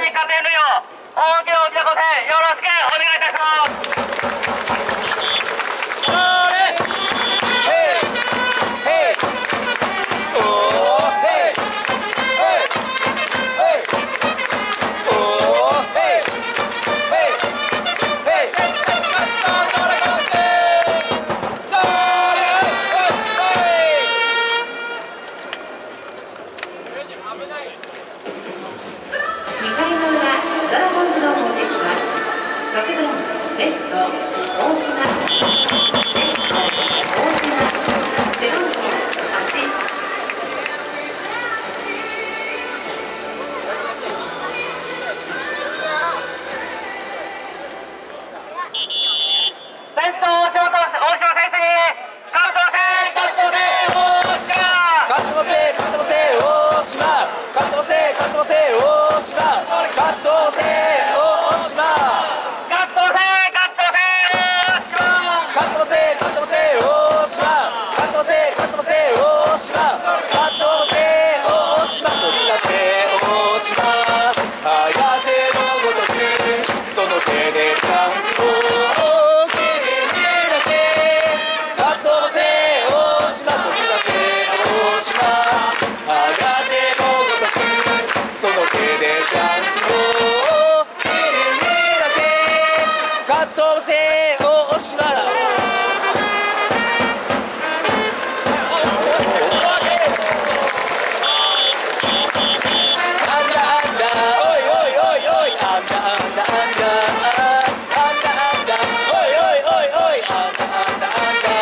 に勝てるよう大きな大きなご声援よろしくお願いいたします。 2回の裏、ドラゴンズの攻撃は6番レフト大島、レフト大島、背番号8。 先頭大島選手に勝ってません勝ってません大島勝ってません勝ってません大島勝ってません勝ってません大島勝ってません大島勝ってません勝ってません大島勝ってません勝ってません大島勝ってません勝ってません大島勝ってません大島取り出せ大島早手のごとくその手でチャンスをその手でチャンスを切り開けカットせ大島だアンダアンダおいおいおいおいアンダアンダアンダアンダアンダおいおいおいおいアンダアンダアンダ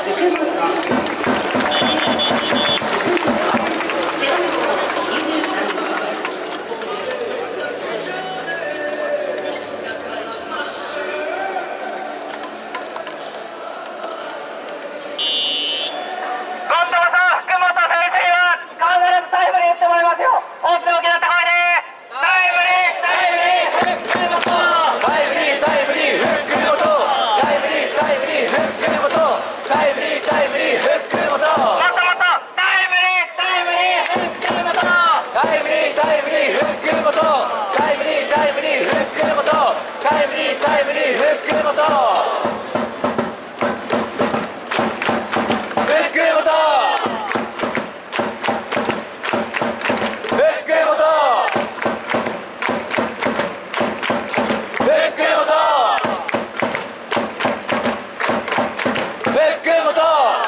福本